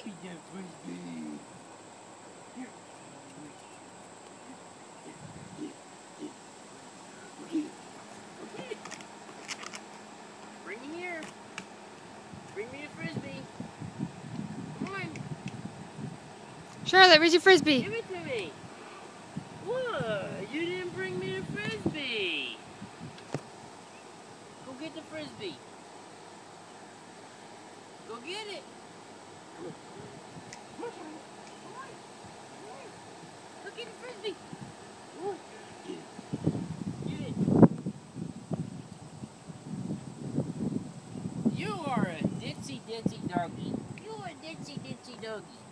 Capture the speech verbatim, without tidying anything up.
me that frisbee. Here. Bring me here. Bring me a frisbee. Come on. Charlotte, where's your frisbee? Give it to me. What? You didn't bring me the frisbee. Go get the frisbee. Go get it. Go get the frisbee. Ooh. Get it. You are a ditzy ditzy doggy. You are a ditzy ditzy doggy.